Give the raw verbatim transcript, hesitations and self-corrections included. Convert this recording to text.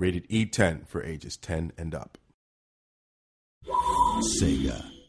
Rated E ten for ages ten and up. SEGA.